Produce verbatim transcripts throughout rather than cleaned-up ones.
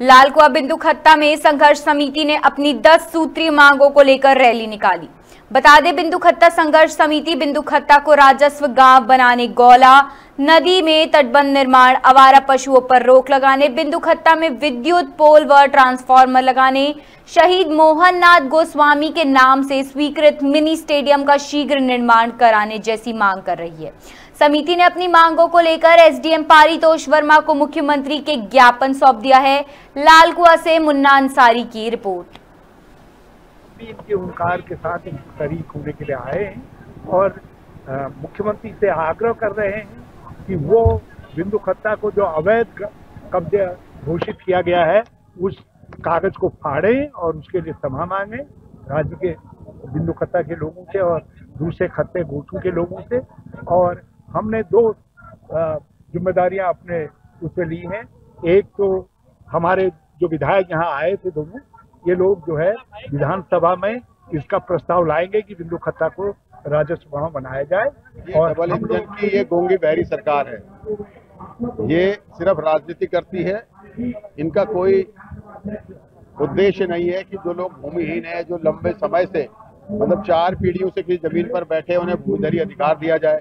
लालकुआं बिंदु खत्ता में संघर्ष समिति ने अपनी दस सूत्रीय मांगों को लेकर रैली निकाली। बता दें, बिंदु खत्ता संघर्ष समिति बिंदु खत्ता को राजस्व गांव बनाने, गौला नदी में तटबंध निर्माण, आवारा पशुओं पर रोक लगाने, बिंदु खत्ता में विद्युत पोल व ट्रांसफार्मर लगाने, शहीद मोहन नाथ गोस्वामी के नाम से स्वीकृत मिनी स्टेडियम का शीघ्र निर्माण कराने जैसी मांग कर रही है। समिति ने अपनी मांगों को लेकर एसडीएम पारितोष वर्मा को मुख्यमंत्री के ज्ञापन सौंप दिया है। लालकुआं से मुन्ना अंसारी की रिपोर्ट। इनके हुंकार के साथ शरीक होने के लिए आए हैं और मुख्यमंत्री से आग्रह कर रहे हैं कि वो बिंदु खत्ता को जो अवैध कब्जा घोषित किया गया है उस कागज को फाड़ें और उसके लिए क्षमा मांगे राज्य के बिंदु खत्ता के लोगों से और दूसरे खत्ते गोचू के लोगों से। और हमने दो जिम्मेदारियां अपने उससे ली हैं। एक तो हमारे जो विधायक यहाँ आए थे दोनों, ये लोग जो है विधानसभा में इसका प्रस्ताव लाएंगे कि बिंदु खत्ता को राजस्व गांव बनाया जाए। और डबल इंजन की ये गोंगी बहरी सरकार है, ये सिर्फ राजनीति करती है। इनका कोई उद्देश्य नहीं है कि जो लोग भूमिहीन है, जो लंबे समय से मतलब चार पीढ़ियों से किसी जमीन पर बैठे, उन्हें भूधरी अधिकार दिया जाए।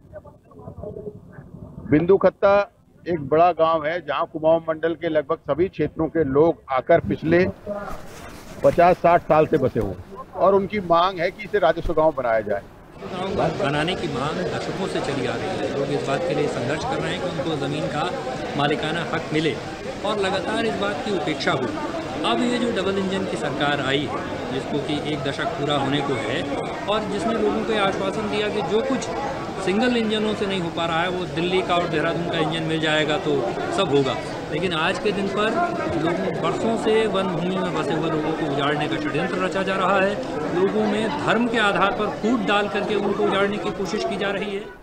बिंदु खत्ता एक बड़ा गांव है जहां कुमाऊं मंडल के लगभग सभी क्षेत्रों के लोग आकर पिछले पचास साठ साल से बसे हुए और उनकी मांग है कि इसे राजस्व गांव बनाया जाए। गांव बनाने की मांग दशकों से चली आ रही है। लोग इस बात के लिए संघर्ष कर रहे हैं कि उनको ज़मीन का मालिकाना हक मिले और लगातार इस बात की उपेक्षा हो। अब ये जो डबल इंजन की सरकार आई है, जिसको कि एक दशक पूरा होने को है और जिसने लोगों को आश्वासन दिया कि जो कुछ सिंगल इंजनों से नहीं हो पा रहा है वो दिल्ली का और देहरादून का इंजन मिल जाएगा तो सब होगा। लेकिन आज के दिन पर लोगों वर्षों से वन भूमि में बसे हुए लोगों को उजाड़ने का षड्यंत्र रचा जा रहा है। लोगों में धर्म के आधार पर फूट डाल करके उनको उजाड़ने की कोशिश की जा रही है।